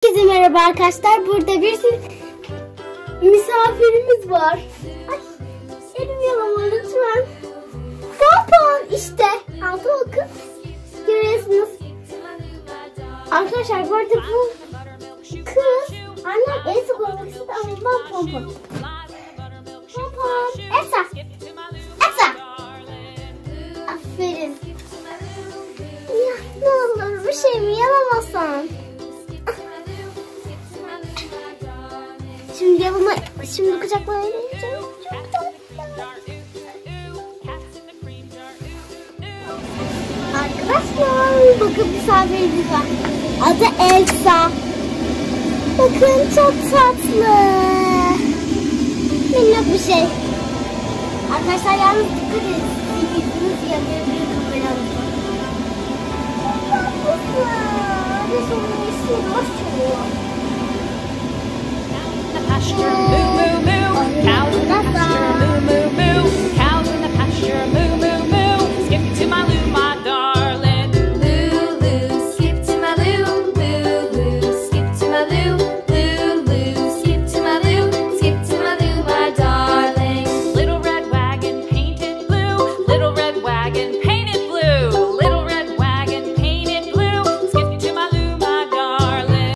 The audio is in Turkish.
Herkese merhaba arkadaşlar. Burada bir misafirimiz var. Ay, elim yalama lütfen. Pompon işte. Altı bakın. Görüyorsunuz. Arkadaşlar bu arada bu kız annem el koymak istedi ama ben Pompon. Pompon. Elsa. Elsa. Aferin. Ya ne olur bir şey mi yalamasan? Şimdi kucaklamaya gideceğim. Çok tatlı. Arkadaşlar bakın misafirimiz var. Adı Elsa. Bakın çok tatlı. Minnak bir şey. Arkadaşlar yalnız dikkat edin. Yüzünüz yanıyor bir kameramızda. Çok tatlısı. Biz onun ismini boş çalıyor. Pasture movement.